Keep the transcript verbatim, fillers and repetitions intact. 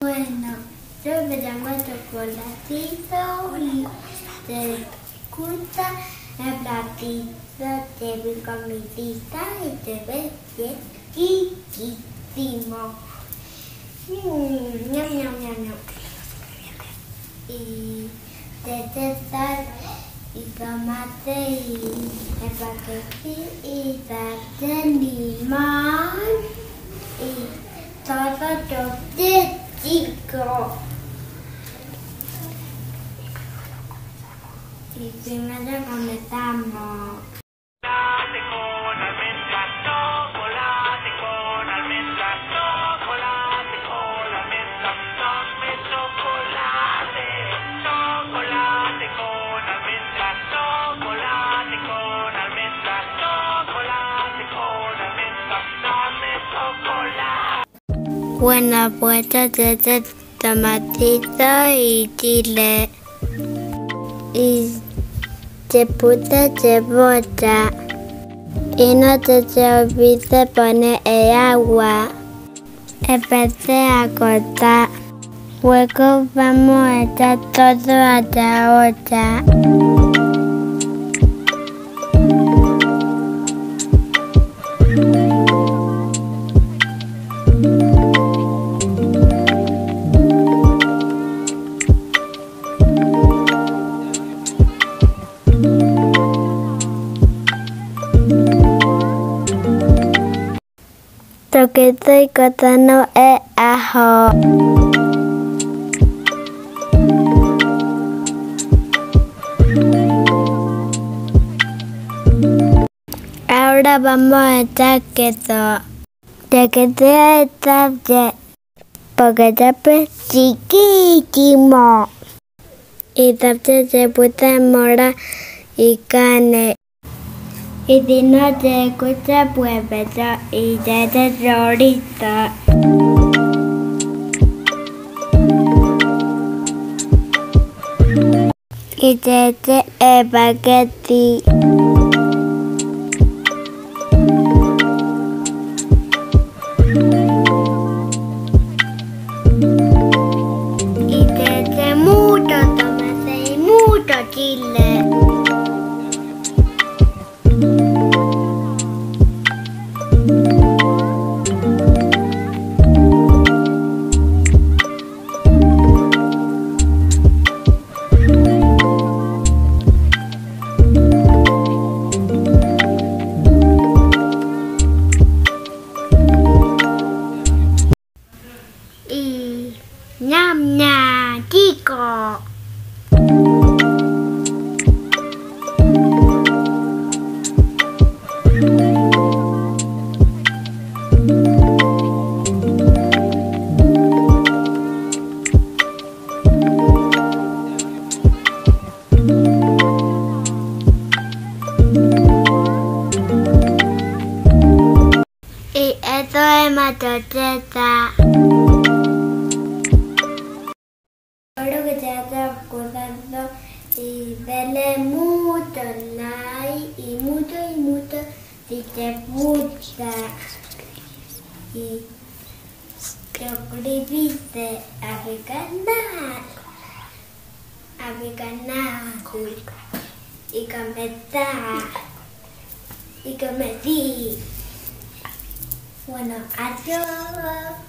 Bueno, yo me llamo Chocolatito y te gusta el platito de mi comidita y te ves bien riquísimo. Mm, ñam, ñam, ñam, ñam. Y de sal y tomate y espagueti y de limón y todo chico. Y primero comenzamos. Chocolate con almendras, chocolate con almendras, chocolate con almendras, dame chocolate, chocolate con almendras, chocolate con almendras, chocolate con almendras, dame chocolate. Buena puesta de tomatito y chile. Y se puta cebolla. Y no te se olvide poner el agua. Empecé a cortar. Luego vamos a echar todo a la olla. Lo que estoy cortando es ajo. Ahora vamos a echar queso. El queso está bien, porque está chiquísimo. Y también se puede morar y carne. Y si no te gusta, pues beso y te chorizo. Y te eché espagueti. Y te eché mucho tomate y mucho chile. Y ñam ñam chico. Y esto es matacheta. Espero que te haya gustado y denle mucho like y mucho y mucho si te gusta. Y suscribirte a mi canal, a mi canal y comentar y comentar. Bueno, adiós.